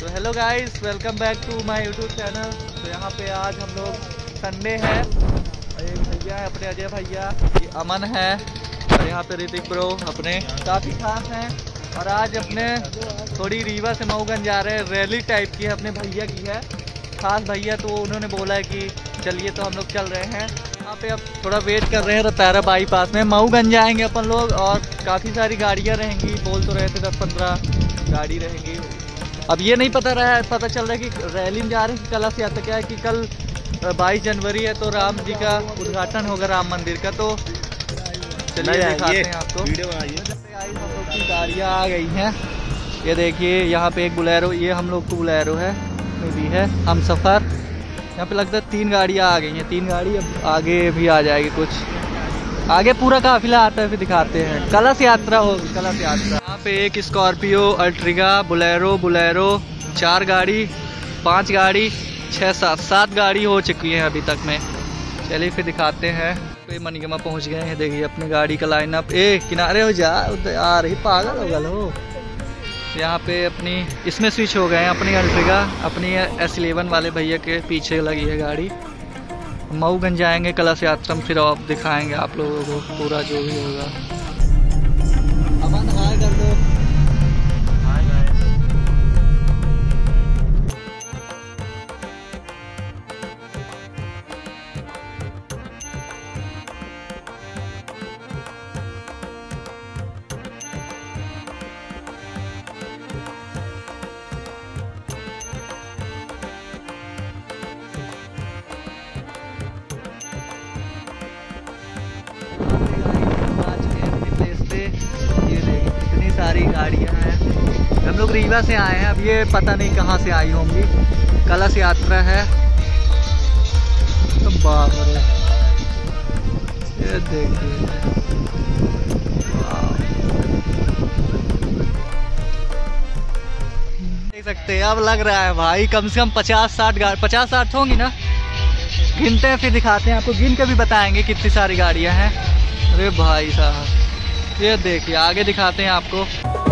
तो hello guys, welcome back to my YouTube channel. तो यहाँ पे आज हम लोग संडे है और एक भैया है अपने अजय भैया, ये अमन है और यहाँ पे ऋतिक ब्रो अपने काफ़ी खास हैं। और आज अपने थोड़ी रीवा से मऊगंज जा रहे हैं, रैली टाइप की है, अपने भैया की है, खास भैया। तो उन्होंने बोला है कि चलिए, तो हम लोग चल रहे हैं। यहाँ पे अब थोड़ा वेट कर रहे हैं रतारा बाईपास में, मऊगंज जाएंगे अपन लोग। और काफ़ी सारी गाड़ियाँ रहेंगी, बोल तो रहे थे 10-15 गाड़ी रहेंगी। अब ये नहीं पता चल रहा है कि रैली में जा रहे हैं कि कलश यात्रा। क्या है कि कल 22 जनवरी है, तो राम जी का उद्घाटन होगा राम मंदिर का। तो चलिए दिखाते हैं आपको। वीडियो बनाइए। हम लोग की गाड़ियाँ आ गई हैं, ये देखिए। यहाँ पे एक बुलेरो, ये हम लोग को बुलेरो है, भी है हम सफ़र। यहाँ पे लगता है 3 गाड़ियाँ आ गई हैं, 3 गाड़ी। अब आगे भी आ जाएगी, कुछ आगे पूरा काफिला आता है, फिर दिखाते हैं। कलश यात्रा होगी, कलश यात्रा। यहाँ पे एक स्कॉर्पियो, अल्ट्रिगा, बुलेरो 4 गाड़ी, 5 गाड़ी, 6-7 गाड़ी हो चुकी है अभी तक में। चलिए फिर दिखाते हैं। तो मनीगमा पहुँच गए हैं, देखिए अपनी गाड़ी का लाइनअप। किनारे हो जा, आ रही पागल हो गल हो। यहाँ पे अपनी इसमें स्विच हो गए हैं, अपनी अल्ट्रिगा, अपनी S11 वाले भैया के पीछे लगी है गाड़ी। मऊगंज जाएंगे कलश यात्रा में, फिर आप दिखाएंगे आप लोगों को पूरा जो भी होगा। अमन हाय कर दो। इतनी सारी गाड़ियां हैं। हम लोग रीवा से आए हैं, अब ये पता नहीं कहाँ से आई होंगी। कलश यात्रा है। तो बाप रे, ये देखिए, देख सकते हैं। अब लग रहा है भाई कम से कम 50-60 होंगी ना। गिनते हैं, फिर दिखाते हैं आपको, गिन के भी बताएंगे कितनी सारी गाड़ियां हैं। अरे भाई साहब, ये देखिए, आगे दिखाते हैं आपको।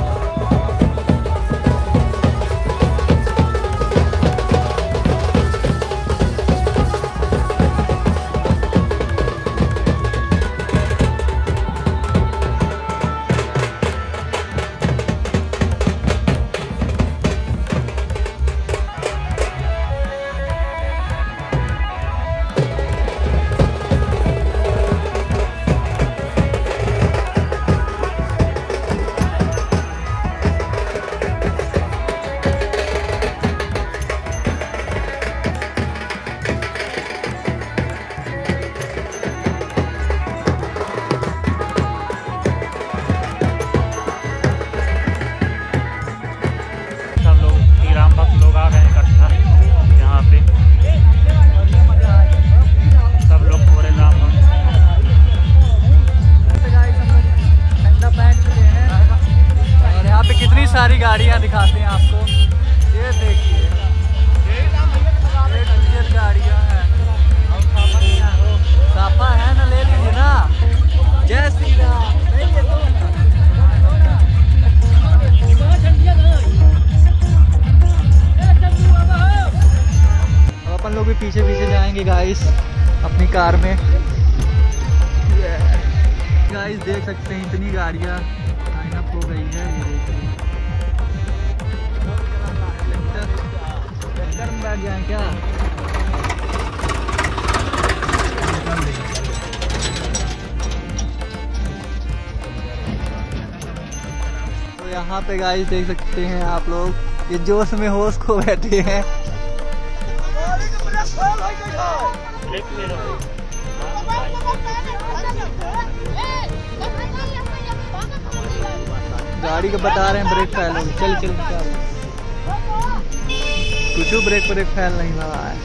सारी गाड़ियां दिखाते हैं आपको, ये देखिए, गाड़ियां हैं। साफा है ना, ले लीजिए ना। जय श्री राम। अपन लोग भी पीछे जाएंगे गाइस अपनी कार में। गाइस देख सकते हैं, इतनी गाड़ियां लाइनअप हो गई है। ये देखिए, बैठ जाए क्या। तो यहाँ पे गाइस देख सकते हैं आप लोग, ये जोश में होश खो बैठे हैं। गाड़ी का बता रहे हैं ब्रेक फैल होगी। चल कुछ ब्रेक फैल नहीं लगा है।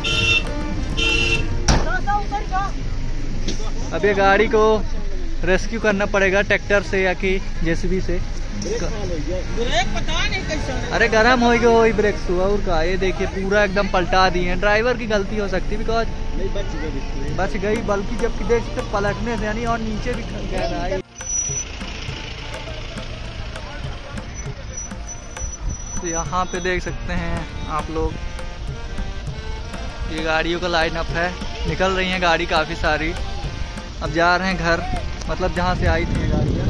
अब ये गाड़ी को रेस्क्यू करना पड़ेगा ट्रैक्टर से या कि JCB से। ब्रेक पता नहीं कैसा, अरे गर्म हो गई ब्रेक हुआ और का। ये देखिए पूरा एकदम पलटा दिए हैं। ड्राइवर की गलती हो सकती है, बिकॉज बच गई, बल्कि जब देख सकते पलटने से यानी और नीचे भी गया रहा है। तो यहाँ पे देख सकते हैं आप लोग, ये गाड़ियों का लाइन अप है, निकल रही हैं गाड़ी काफ़ी सारी। अब जा रहे हैं घर, मतलब जहाँ से आई थी गाड़ियाँ।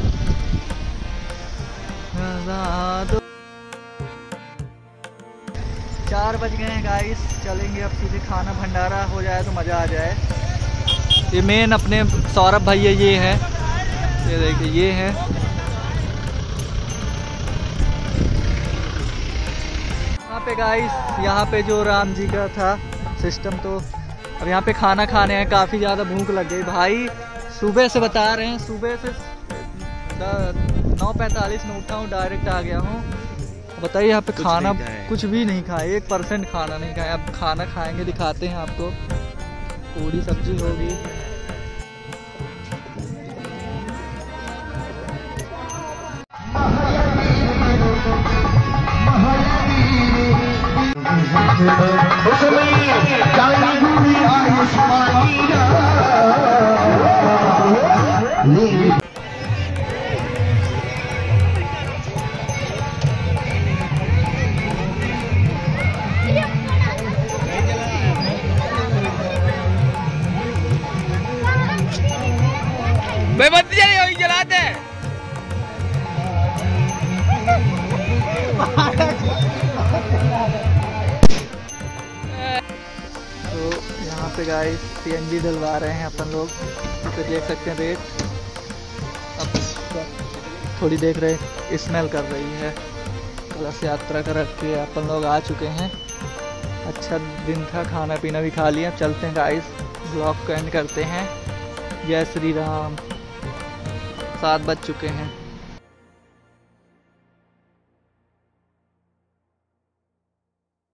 4 बज गए हैं गाइस, चलेंगे अब सीधे, खाना भंडारा हो जाए तो मज़ा आ जाए। ये मेन अपने सौरभ भैया ये है, ये देखिए ये है। यहाँ पे गाइस, यहाँ पे जो राम जी का था सिस्टम, तो अब यहाँ पे खाना खाने हैं। काफ़ी ज़्यादा भूख लग गई भाई, सुबह से बता रहे हैं, सुबह से 9:45 में उठा हूँ, डायरेक्ट आ गया हूँ। बताइए यहाँ पे खाना कुछ भी नहीं खाए, 1% खाना नहीं खाए। अब खाना खाएंगे, दिखाते हैं आपको। पूरी सब्जी होगी, जलाते तो यहाँ पे गाइस CNG डलवा रहे हैं अपन लोग, तो देख सकते हैं रेट। अब थोड़ी देख रहे स्मेल कर रही है। कलश यात्रा कर के अपन लोग आ चुके हैं। अच्छा दिन था, खाना पीना भी खा लिया। चलते हैं गाइस, ब्लॉग को एंड करते हैं। जय श्री राम। 7 बज चुके हैं।